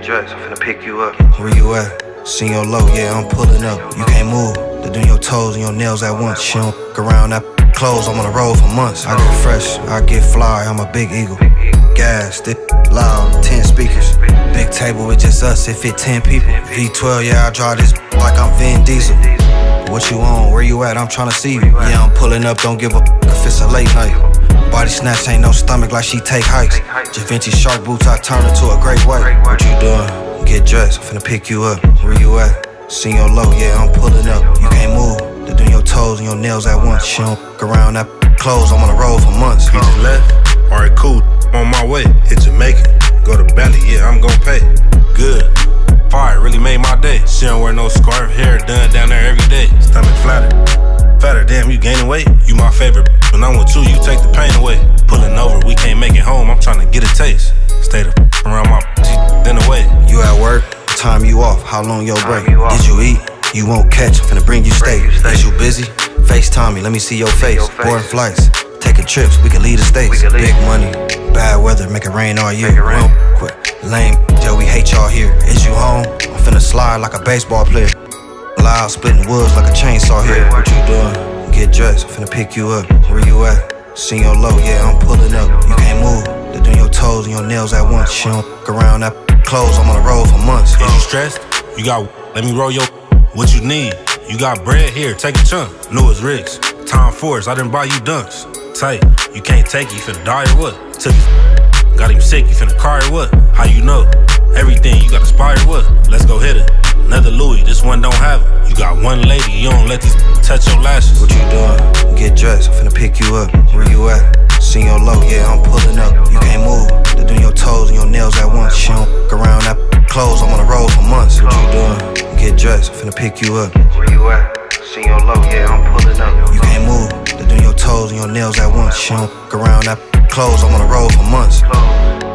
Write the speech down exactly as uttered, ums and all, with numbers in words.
Get dressed, I'm finna pick you up. Where you at? Seen your low, yeah, I'm pulling up. You can't move, they doing your toes and your nails at once. She don't f around that clothes, I'm on the road for months. I get fresh, I get fly, I'm a big eagle. Gas, this loud, ten speakers. Big table with just us, it fit ten people. V twelve, yeah, I drive this like I'm Vin Diesel. What you on? Where you at? I'm tryna see you. Yeah, I'm pulling up, don't give a f if it's a late night. Body snatch, ain't no stomach like she take hikes. Javinci shark boots, I turn her to a great white. What you doing? Get dressed, I'm finna pick you up. Where you at? Seen your low, yeah, I'm pulling up. You can't move, they doing your toes and your nails at once. She don't f around that clothes, I'm on the road for months. He just left, alright cool, on my way. Hit Jamaica, go to Bali, yeah, I'm gon' pay. Good, fire, really made my day. She don't wear no scarf, hair done down there every day. Stomach flatter, fatter, damn, you gaining weight. You my favorite, when I'm with you, you take the pain away. Pulling over, we can't make it home, I'm tryna get a taste. Stay the f around my then away. You at work, time you off, how long your break? Did you eat? You won't catch, I'm finna bring you steak. Is you busy? FaceTime me, let me see your face. Boarding flights, taking trips, we can leave the states. Big money, bad weather, make it rain all year. We don't quit, lame, yo, we hate y'all here. Is you home? I'm finna slide like a baseball player. Loud, splitting woods like a chainsaw here. What you doing? Get dressed, I'm finna pick you up. Where you at? Seen your low, yeah, I'm pulling up. You can't move, they doing your toes and your nails at once. She don't f around that clothes, I'm on the road for months. Is you stressed? You got, let me roll your what you need. You got bread here, take a chunk. Louis Riggs, Tom Force, I didn't buy you dunks. Tight, you can't take it, you finna die or what? Took it, got him sick, you finna cry or what? How you know? Everything, you got aspire what? Let's go hit it. Another Louis, this one don't have it. You got one lady, you don't let these touch your lashes. What you doing? Get dressed, I'm finna pick you up. Where you at? Seen your low, yeah, I'm pulling up. You can't move, they doing your toes and your nails at once. She don't f around that clothes, I'm on the road for months. What you doing? Get dressed, I'm finna pick you up. Where you at? Seen your low, yeah, I'm pulling up. You can't move, they doing your toes and your nails at once. She don't f around that clothes, I'm on the road for months.